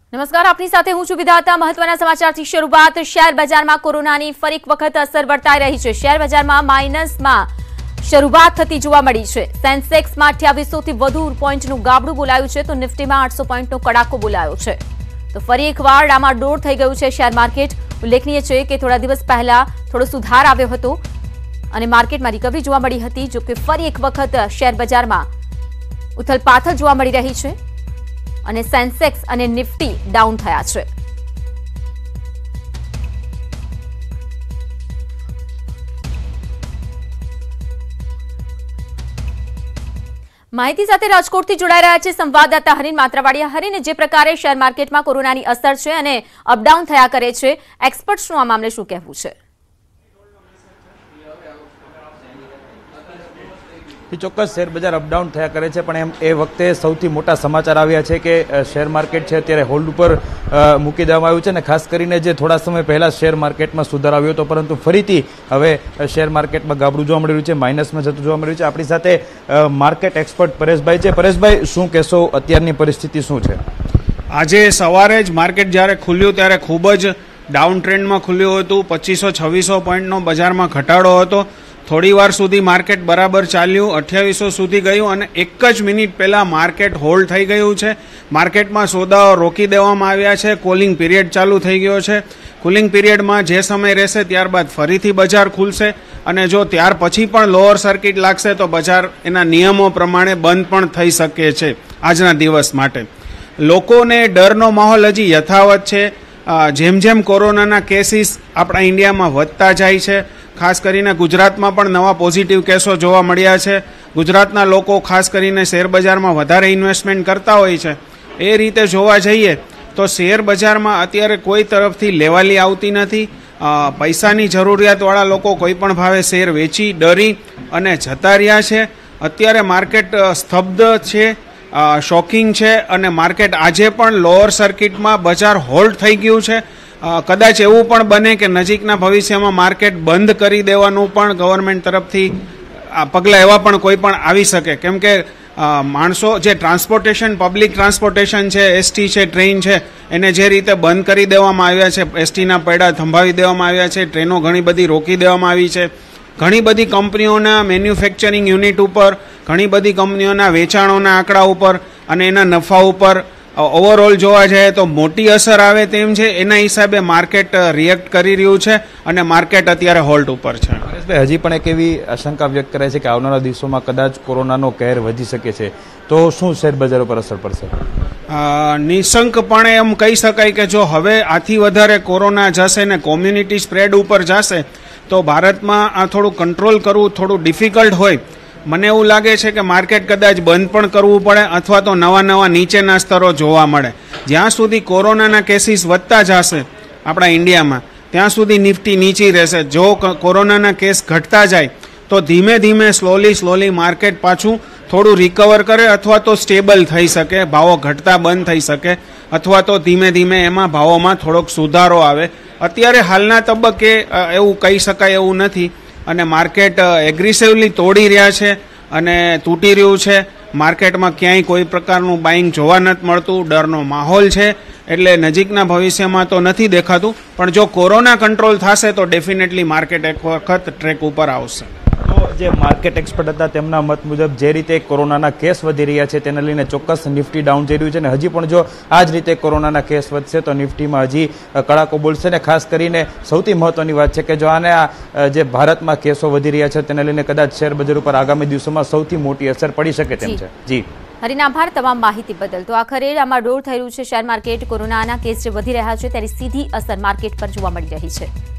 નમસ્કાર, આપની સાથે હું છું વિધાતા। મહત્વના સમાચારથી શરૂઆત। શેર બજારમાં કોરોનાની ફરી એક વખત અસર વર્તાઈ રહી છે। શેર બજારમાં માઇનસમાં શરૂઆત થતી જોવા મળી છે। સેન્સેક્સમાં 2800 થી વધુ પોઈન્ટનું ગાબડું બોલાયું છે, તો નિફ્ટીમાં 800 પોઈન્ટનો કડાકો બોલાયો છે। તો ફરી એકવાર ડામાડોળ થઈ ગયું છે શેર માર્કેટ। ઉલ્લેખનીય છે કે થોડા દિવસ પહેલા થોડો સુધાર આવ્યો હતો અને માર્કેટમાં રિકવરી જોવા મળી હતી, જો કે ફરી એક વખત શેર બજારમાં ઉથલપાથલ જોવા મળી રહી છે અને સેન્સેક્સ અને નિફ્ટી ડાઉન થયા છે। માહિતી સાથે રાજકોટથી જોડાઈ રહ્યા છે સંવાદદાતા હરીન માત્રાવાડિયા। હરીન, જે પ્રકારે શેર માર્કેટમાં કોરોનાની અસર છે અને અપડાઉન થયા કરે છે, એક્સપર્ટ્સનું આ મામલે શું કહેવું છે? ચોક્કસ શેર બજાર અપડાઉન થયા કરે છે, પણ એ વખતે સૌથી મોટા સમાચાર આવ્યા છે કે શેર માર્કેટ છે અત્યારે હોલ્ડ ઉપર મૂકી દેવામાં આવ્યું છે અને ખાસ કરીને જે થોડા સમય પહેલા શેર માર્કેટમાં સુધાર આવ્યો હતો, પરંતુ ફરીથી હવે શેર માર્કેટમાં ગાબડું જોવા મળી રહ્યું છે, માઇનસમાં જતું જોવા મળી રહ્યું છે। આપણી સાથે માર્કેટ એક્સપર્ટ પરેશભાઈ છે। પરેશભાઈ, શું કહેશો, અત્યારની પરિસ્થિતિ શું છે? આજે સવારે જ માર્કેટ જ્યારે ખુલ્યું ત્યારે ખૂબ જ ડાઉન ટ્રેન્ડમાં ખુલ્યું હતું। 2500-2600 પોઈન્ટનો બજારમાં ઘટાડો હતો। થોડી વાર સુધી માર્કેટ બરાબર ચાલ્યું, 2800 સુધી ગયું અને એક જ મિનિટ પહેલા માર્કેટ હોલ્ડ થઈ ગયું છે। માર્કેટમાં સોદાઓ રોકી દેવામાં આવ્યા છે, કોલિંગ પીરિયડ ચાલુ થઈ ગયો છે। કુલિંગ પીરિયડમાં જે સમય રહેશે ત્યારબાદ ફરીથી બજાર ખુલશે અને જો ત્યાર પછી પણ લોઅર સર્કિટ લાગશે તો બજાર એના નિયમો પ્રમાણે બંધ પણ થઈ શકે છે આજના દિવસ માટે। લોકોને ડરનો માહોલ હજી યથાવત છે। જેમ જેમ કોરોનાના કેસીસ આપણા ઇન્ડિયામાં વધતા જાય છે, ખાસ કરીને ગુજરાતમાં પણ નવા પોઝિટિવ કેસો જોવા મળ્યા છે। ગુજરાતના લોકો ખાસ કરીને શેર બજારમાં વધારે ઇન્વેસ્ટમેન્ટ કરતા હોય છે। એ રીતે જોવા જઈએ તો શેર બજારમાં અત્યારે કોઈ તરફથી લેવાલી આવતી નથી। પૈસાની જરૂરિયાતવાળા લોકો કોઈ પણ ભાવે શેર વેચી ડરી અને જતા રહ્યા છે। અત્યારે માર્કેટ સ્તબ્ધ છે, શોકિંગ છે અને માર્કેટ આજે પણ લોઅર સર્કિટમાં બજાર હોલ્ડ થઈ ગયું છે। કદાચ એવું પણ બને કે નજીકના ભવિષ્યમાં માર્કેટ બંધ કરી દેવાનું પણ ગવર્મેન્ટ તરફથી પગલાં એવા પણ કોઈ પણ આવી શકે, કેમ કે માણસો જે ટ્રાન્સપોર્ટેશન, પબ્લિક ટ્રાન્સપોર્ટેશન છે, એસટી છે, ટ્રેન છે, એને જે રીતે બંધ કરી દેવામાં આવ્યા છે, એસટીના પૈડા થંભાવી દેવામાં આવ્યા છે, ટ્રેનો ઘણી બધી રોકી દેવામાં આવી છે, ઘણી બધી કંપનીઓના મેન્યુફેક્ચરિંગ યુનિટ ઉપર, ઘણી બધી કંપનીઓના વેચાણોના આંકડા ઉપર અને એના નફા ઉપર ઓવરઓલ જોવા જાય તો મોટી અસર આવે તેમ છે। એના હિસાબે માર્કેટ રિએક્ટ કરી રહ્યું છે અને માર્કેટ અત્યારે હોલ્ડ ઉપર છે। પરેશભાઈ, હજી પણ એક એવી આશંકા વ્યક્ત કરે છે કે આવનારા દિવસોમાં કદાચ કોરોનાનો કહેર વધી શકે છે, તો શું શેર બજાર પર અસર પડશે? નિશંકપણે એમ કહી શકાય કે જો હવે આથી વધારે કોરોના જશે ને કોમ્યુનિટી સ્પ્રેડ ઉપર જશે તો ભારતમાં આ થોડું કંટ્રોલ કરવું થોડું ડિફિકલ્ટ હોય। મને એવું લાગે છે કે માર્કેટ કદાચ બંધ પણ કરવું પડે અથવા તો નવા નીચેના સ્તરો જોવા મળે। જ્યાં સુધી કોરોનાના કેસીસ વધતા જશે આપણા ઇન્ડિયામાં ત્યાં સુધી નિફ્ટી નીચી રહેશે। જો કોરોનાના કેસ ઘટતા જાય તો ધીમે ધીમે સ્લોલી માર્કેટ પાછું થોડું રિકવર કરે અથવા તો સ્ટેબલ થઈ શકે, ભાવો ઘટતા બંધ થઈ શકે અથવા તો ધીમે ધીમે એમાં ભાવોમાં થોડોક સુધારો આવે। અત્યારે હાલના તબક્કે એવું કહી શકાય એવું નથી અને માર્કેટ એગ્રેસિવલી તોડી રહ્યા છે અને તૂટી રહ્યું છે। માર્કેટમાં ક્યાંય કોઈ પ્રકારનું બાઇંગ જોવા નથી મળતું, ડરનો માહોલ છે, એટલે નજીકના ભવિષ્યમાં તો નથી દેખાતું, પણ જો કોરોના કંટ્રોલ થશે તો ડેફિનેટલી માર્કેટ એક વખત ટ્રેક ઉપર આવશે। તો જે માર્કેટ એક્સપર્ટ હતા તેમના મત મુજબ જે રીતે કોરોનાના કેસ વધી રહ્યા છે તેને લઈને ચોક્કસ નિફ્ટી ડાઉન જઈ રહ્યું છે અને હજી પણ જો આ જ રીતે કોરોનાના કેસ વધશે તો નિફ્ટીમાં હજી કડાકો બોલશે ને ખાસ કરીને સૌથી મહત્વની વાત છે કે જો આને જે ભારતમાં કેસો વધી રહ્યા છે તેને લઈને કદાચ શેર બજાર ઉપર આગામી દિવસોમાં સૌથી મોટી અસર પડી શકે તેમ છે। જી હરીન, આભાર તમામ માહિતી બદલ। તો આખરે આમાં ડોળ થઈ રહ્યું છે શેર માર્કેટ। કોરોનાના કેસ જે વધી રહ્યા છે તેની સીધી અસર માર્કેટ પર જોવા મળી રહી છે।